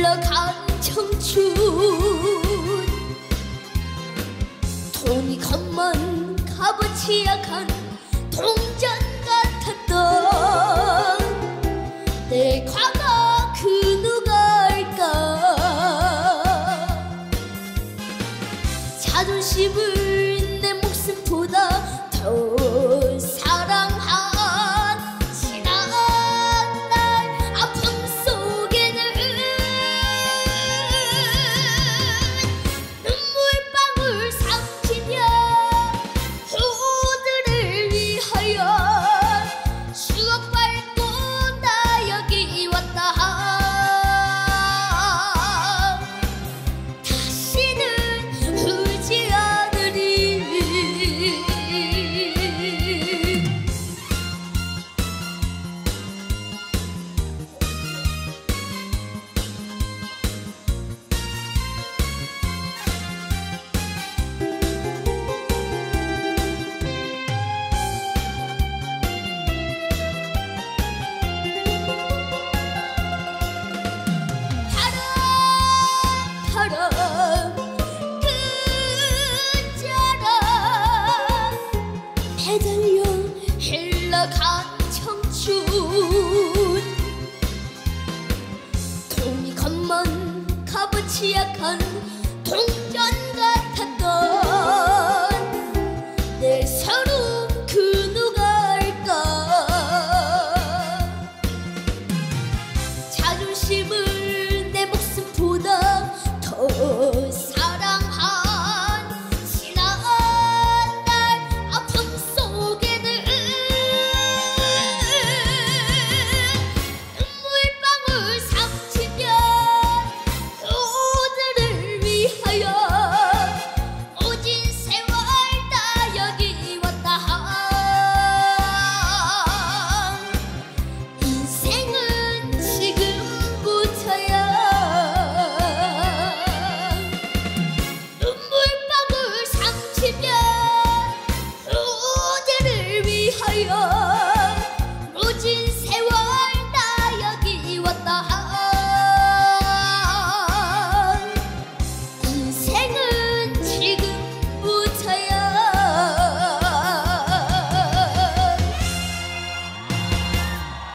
흘러간 청춘 돈이 겉만 값어치 약한 동전 같았던 내 과거 그 누가일까 자존심을 내 목숨보다 더 사랑한 지난 날 아픔 속에는 눈물방울 삼키며 후들을 위하여 추억 밟고 나 여기 왔다 다시는 울지 않으리 바람 끝자락 매달려 흘러간 청춘 돈이 겉만 값어치 약한 동전 같았던 내 서름 그 누가일까 자존심을 내 목숨보다 더 사랑한 지난 날 아픔 속에는 눈물방울 삼키며 후들을 위하여 오진 세월 다 여기 왔다 인생은 지금부터야 눈물방울 삼키며 후대를 위하여